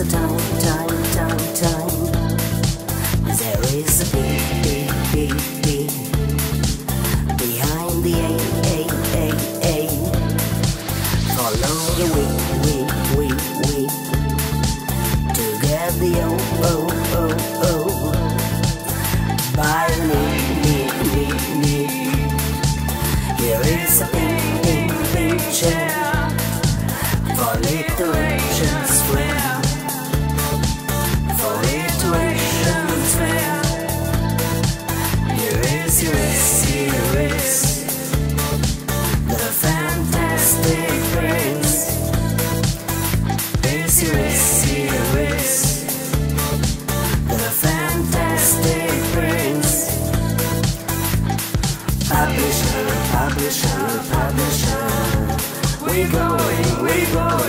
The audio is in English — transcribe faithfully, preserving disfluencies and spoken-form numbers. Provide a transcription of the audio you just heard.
a time, time, time, time. There is a beat, beat, beat, beat behind the A, A, A, A. Follow the weak, weak, weak, weak to get the O, O, O, O. By the need, need, need, need. Here is a pink, pink, pink chair for literation's friend, for literation's friend. Here is, here is, here is the fantastic prince. Is, here is, here is the fantastic prince. Publisher, publisher, publisher. We going, we going.